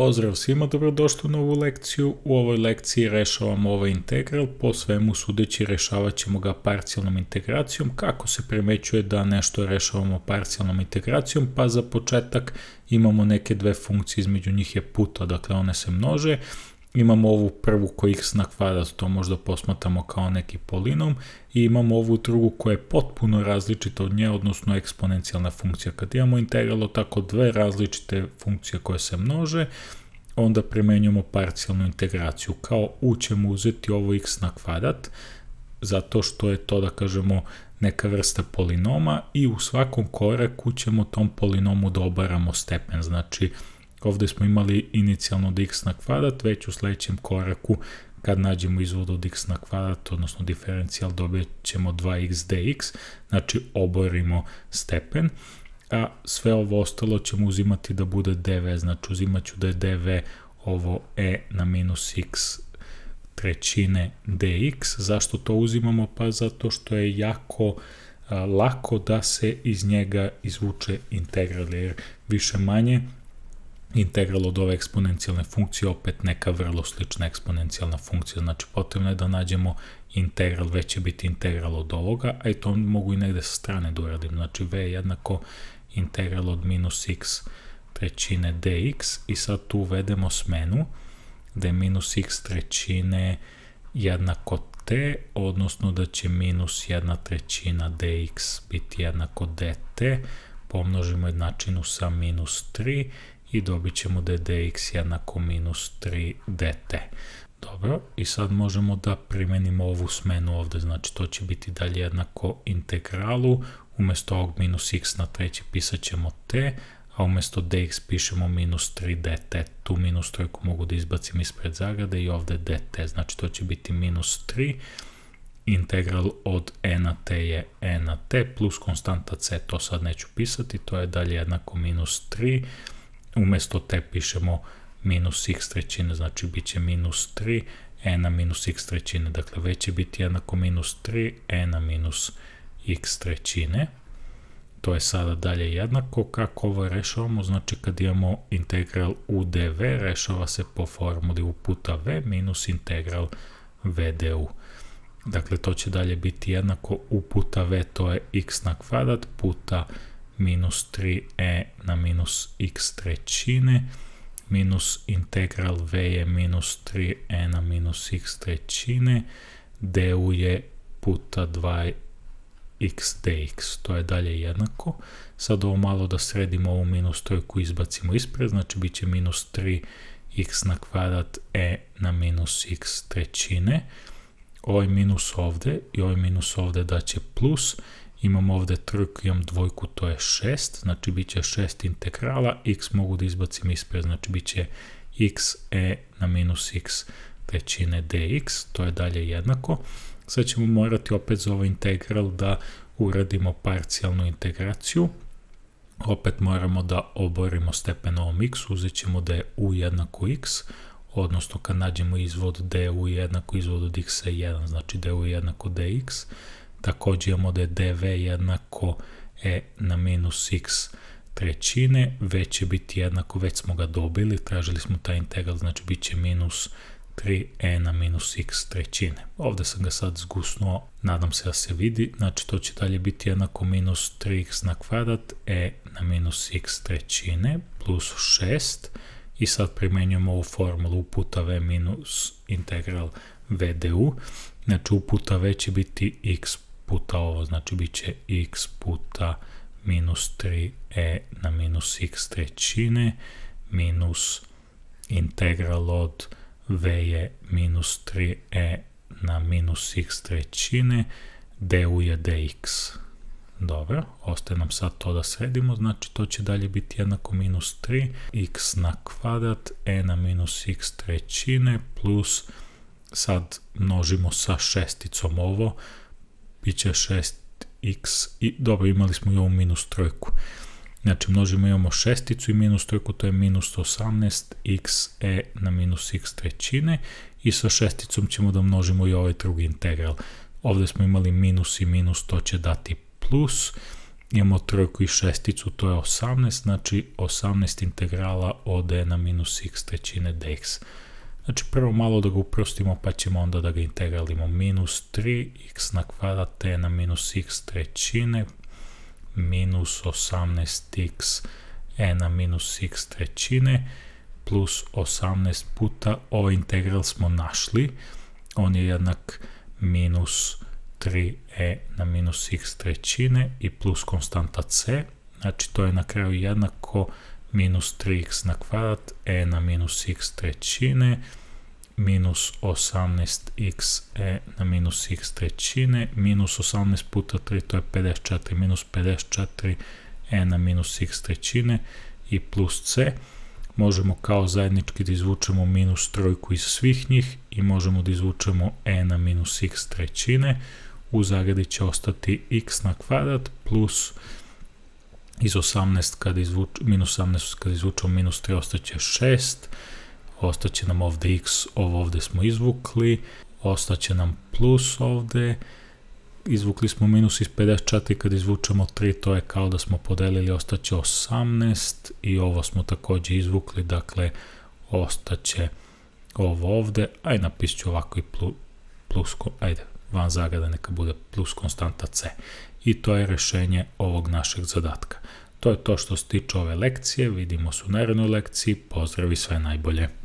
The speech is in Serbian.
Pozdrav svima, dobrodošli u novu lekciju. U ovoj lekciji rešavamo ovaj integral, po svemu sudeći rešavat ćemo ga parcijalnom integracijom. Kako se primećuje da nešto rešavamo parcijalnom integracijom? Pa za početak imamo neke dve funkcije, između njih je puta, dakle one se množe. Imamo ovu prvu koja x na kvadrat, to možda posmatramo kao neki polinom, i imamo ovu drugu koja je potpuno različita od nje, odnosno eksponencijalna funkcija. Kad imamo integral od tako dve različite funkcije koje se množe, onda primenjujemo parcijalnu integraciju. Kao u ćemo uzeti ovo x na kvadrat, zato što je to, da kažemo, neka vrsta polinoma, i u svakom koraku ćemo tom polinomu da obaramo stepen. Znači, ovde smo imali inicijalno od x na kvadrat, već u sledećem koraku kad nađemo izvod od x na kvadrat, odnosno diferencijal, dobit ćemo 2x dx, znači oborimo stepen, a sve ovo ostalo ćemo uzimati da bude dv, znači uzimat ću da je dv ovo e na minus x trećine dx. Zašto to uzimamo? Pa zato što je jako lako da se iz njega izvuče integral, jer više manje integral od ove eksponencijalne funkcije opet neka vrlo slična eksponencijalna funkcija, znači potrebno je da nađemo integral, već će biti integral od ovoga, a i to mogu i negde sa strane da uradim, znači v je jednako integral od minus x trećine dx, i sad tu uvedemo smenu da je minus x trećine jednako t, odnosno da će minus 1/3 dx biti jednako dt, pomnožimo jednačinu sa minus 3 i dobit ćemo da je dx jednako minus 3 dt. Dobro, i sad možemo da primenimo ovu smenu ovde, znači to će biti dalje jednako integralu, umesto ovog minus x na treći pisat ćemo t, a umesto dx pišemo minus 3 dt, tu minus trojku mogu da izbacim ispred zagrade i ovde dt, znači to će biti minus 3, integral od e na t je e na t, plus konstanta c, to sad neću pisati, to je dalje jednako minus 3, umesto t pišemo minus x trećine, znači bit će minus 3, e na minus x trećine, dakle već će biti jednako minus 3, e na minus x trećine. To je sada dalje jednako. Kako ovo rešavamo? Znači kad imamo integral u dv, rešava se po formuli u puta v minus integral v du. Dakle, to će dalje biti jednako u puta v, to je x na kvadrat, puta minus 3e na minus x trećine, minus integral v je minus 3e na minus x trećine, du je puta 2x dx, to je dalje jednako. Sad ovo malo da sredimo, ovu minus trojku izbacimo ispred, znači bit će minus 3x na kvadrat e na minus x trećine, ovaj minus ovde i ovaj minus ovde daće plus, imamo ovde trojku, imam dvojku, to je 6, znači bit će 6 integrala, x mogu da izbacim ispred, znači bit će x e na minus x trećine dx, to je dalje jednako. Sad ćemo morati opet za ovaj integral da uradimo parcijalnu integraciju. Opet moramo da oborimo stepen ovom x, uzet ćemo da je u jednako x, odnosno kad nađemo izvod du jednako izvod od x je 1, znači du jednako dx. Također imamo da je dv jednako e na minus x trećine, već će biti jednako, već smo ga dobili, tražili smo taj integral, znači bit će minus 3e na minus x trećine. Ovde sam ga sad zgusnuo, nadam se da se vidi, znači to će dalje biti jednako minus 3x na kvadrat e na minus x trećine plus 6, i sad primenjujemo ovu formulu u puta v minus integral v du, znači u puta v će biti x puta ovo, znači bit će x puta minus 3e na minus x trećine, minus integral od v je minus 3e na minus x trećine, du je dx. Dobro, ostaje nam sad to da sredimo, znači to će dalje biti jednako minus 3x na kvadrat e na minus x trećine plus, sad množimo sa šesticom ovo, bit će 6x, i dobro, imali smo i ovu minus trojku, znači množimo, imamo šesticu i minus trojku, to je minus 18x e na minus x trećine, i sa šesticom ćemo da množimo i ovaj drugi integral. Ovde smo imali minus i minus, to će dati plus, imamo trojku i šesticu, to je 18, znači 18 integrala od e na minus x trećine dx. Znači prvo malo da ga uprostimo, pa ćemo onda da ga integralimo. Minus 3x na kvadrat e na minus x trećine minus 18x e na minus x trećine plus 18 puta ovaj integral smo našli, on je jednak minus 3e na minus x trećine i plus konstanta c, znači to je na kraju jednako minus 3x na kvadrat e na minus x trećine minus 18x e na minus x trećine minus 18 puta 3, to je 54, minus 54 e na minus x trećine i plus c. Možemo kao zajednički da izvučemo minus trojku iz svih njih i možemo da izvučemo e na minus x trećine. U zagradi će ostati x na kvadrat plus iz 18 minus 18 kada izvučemo minus 3 ostaće 6, ostaće nam ovde x, ovo ovde smo izvukli, ostaće nam plus ovde, izvukli smo minus iz 54, kada izvučemo 3, to je kao da smo podelili, ostaće 18 i ovo smo takođe izvukli, dakle ostaće ovo ovde, aj napisat ću ovako i plus, ajde, van zagrada neka bude plus konstanta c. I to je rešenje ovog našeg zadatka. To je to što se tiče ove lekcije, vidimo se u narednoj lekciji, pozdrav i sve najbolje.